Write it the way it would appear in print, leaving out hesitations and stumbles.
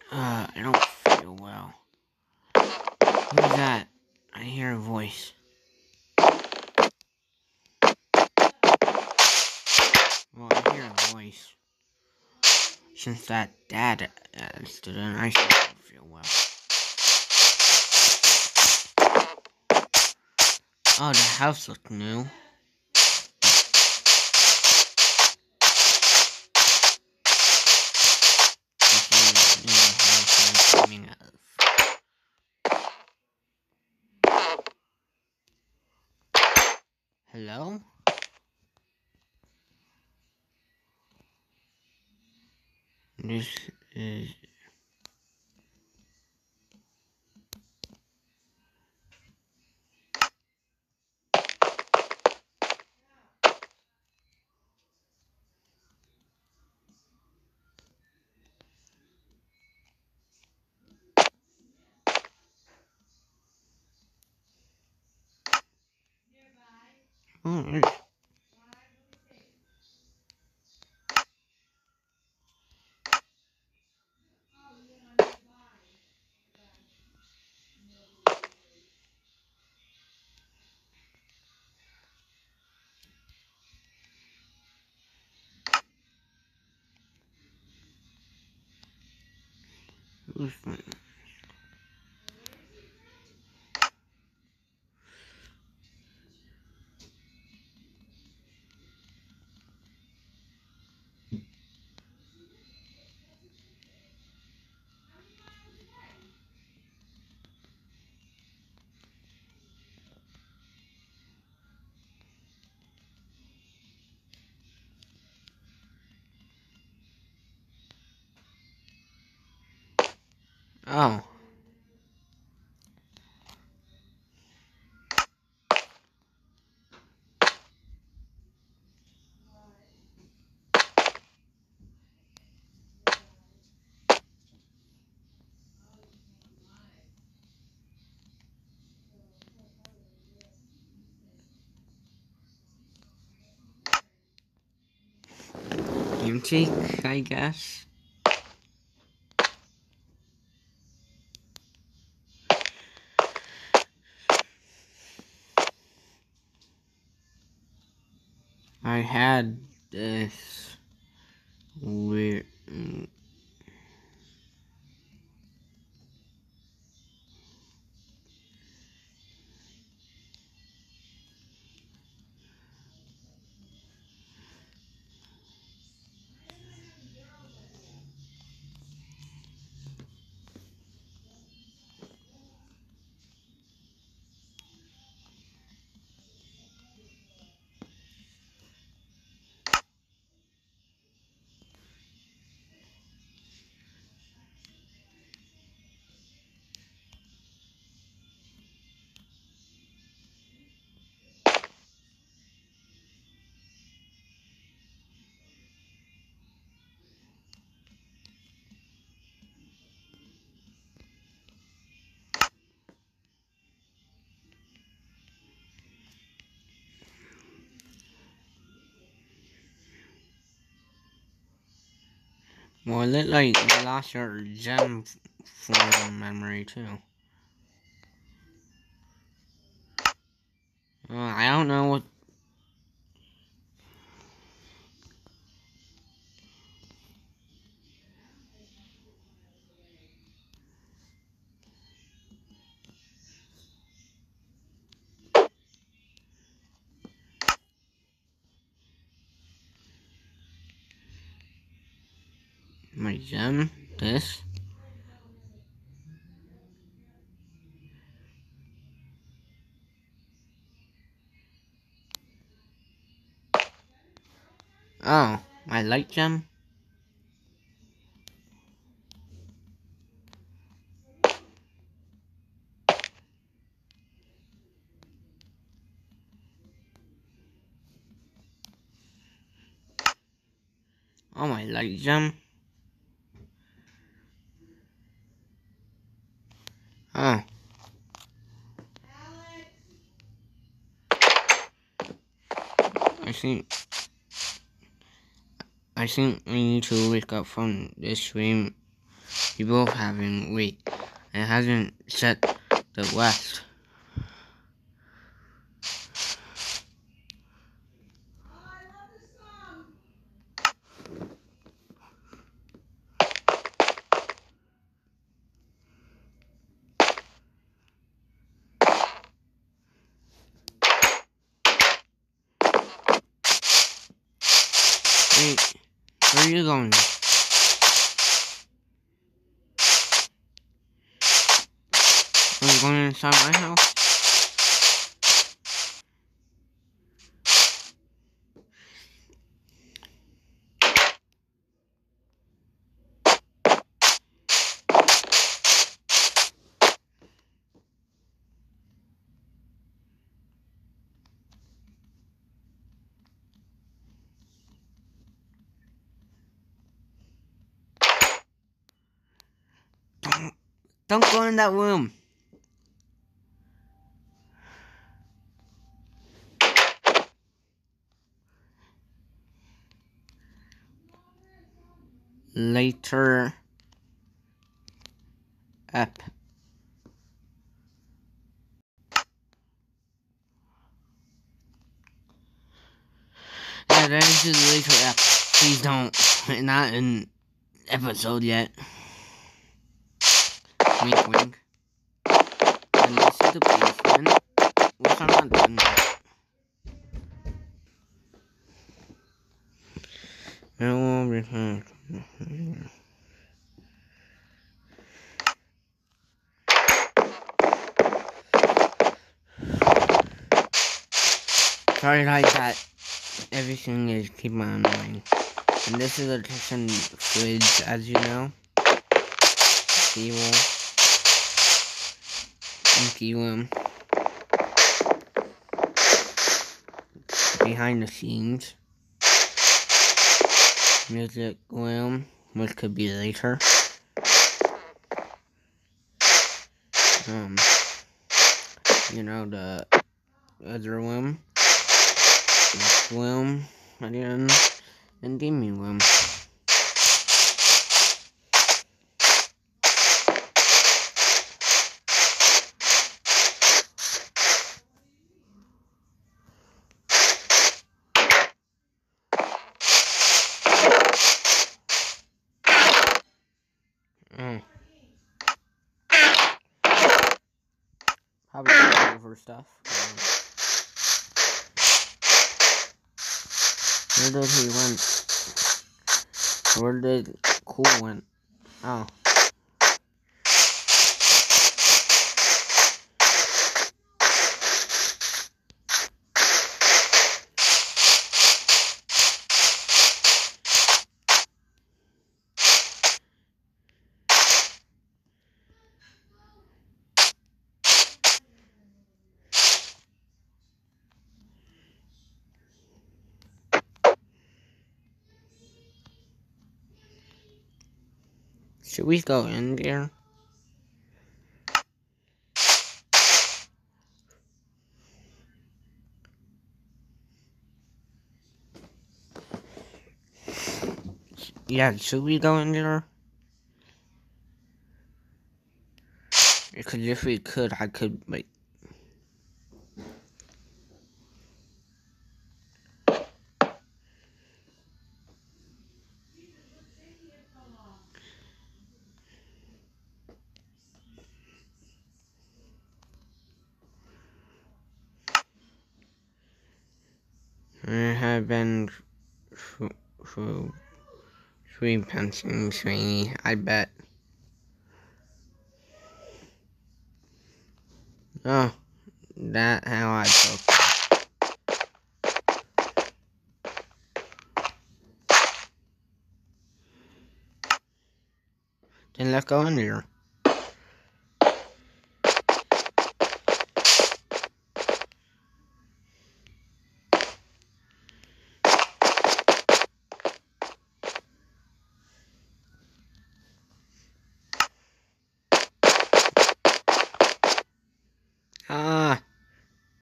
I don't feel well. Who's that? I hear a voice. Well, I hear a voice. Since that dad incident, I still don't feel well. Oh, the house looks new. Hello? This is... Oh, who's my... Oh. Antique, I guess. I had this weird... Well, it looked like you lost your gem form memory, too. I don't know what... My gem? This? Oh, my light gem? Oh, my light gem? Oh. I think we need to wake up from this dream We both haven't. Wait, it hasn't set the west. Wait, where are you going? Are you going inside my house? Don't go in that room. Later. Up. Yeah, that is the later up. Please don't. Not an episode yet. Wink, wink. And this is the basement, which I'm not done yet. I will return. Sorry like that. Everything is keep on annoying. And this is a kitchen fridge, as you know. Table. Empty room. Behind the scenes. Music room, which could be later. You know, the other room. This room, again, and gaming room. Probably over stuff. Where did he went? Where did Cool went? Oh. Should we go in there? Yeah, should we go in there? Because if we could, I could, like... I have been through 3 pencils, Sweeney, I bet. Oh, that how I took. Then let's go in there.